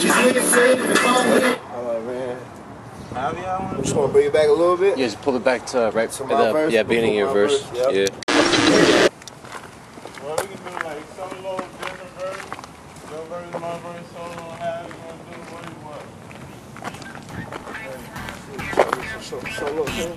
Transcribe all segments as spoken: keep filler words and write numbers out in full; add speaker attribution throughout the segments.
Speaker 1: Oh man. Just want to bring it back a little bit.
Speaker 2: Yeah, just pull it back to right
Speaker 1: to
Speaker 2: at
Speaker 1: my
Speaker 2: the
Speaker 1: verse,
Speaker 2: yeah beginning of your verse.
Speaker 1: verse. Yep.
Speaker 2: Yeah.
Speaker 3: Well, we can do like some little different verse. Your verse, my verse, solo, how you want to do what you want.
Speaker 1: So, so look, man.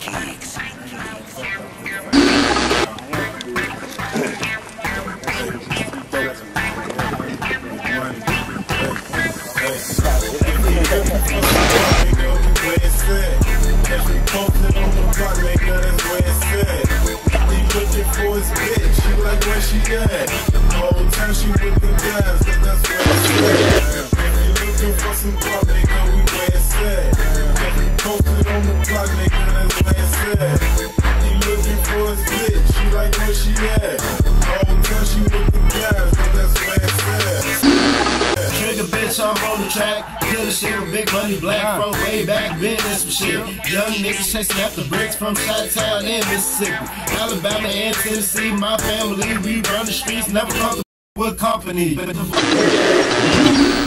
Speaker 3: Posted on the block, nigga, that's where it's at. He looking for his bitch, she like where she at. The whole time she with the guys, cause that's where it's at. He looking for some block, nigga, we where it's at. Posted on the block, nigga, that's where it's at. He looking for his bitch, she like where she at. The whole time she with the guys, cause that's where it's at.
Speaker 4: Trigger bitch, I'm on the track. Kill the shit with big money, black from way back, been in some shit. Young niggas chasing after bricks from Chi-Town in Mississippi, Alabama and Tennessee. My family, we run the streets, never come with company.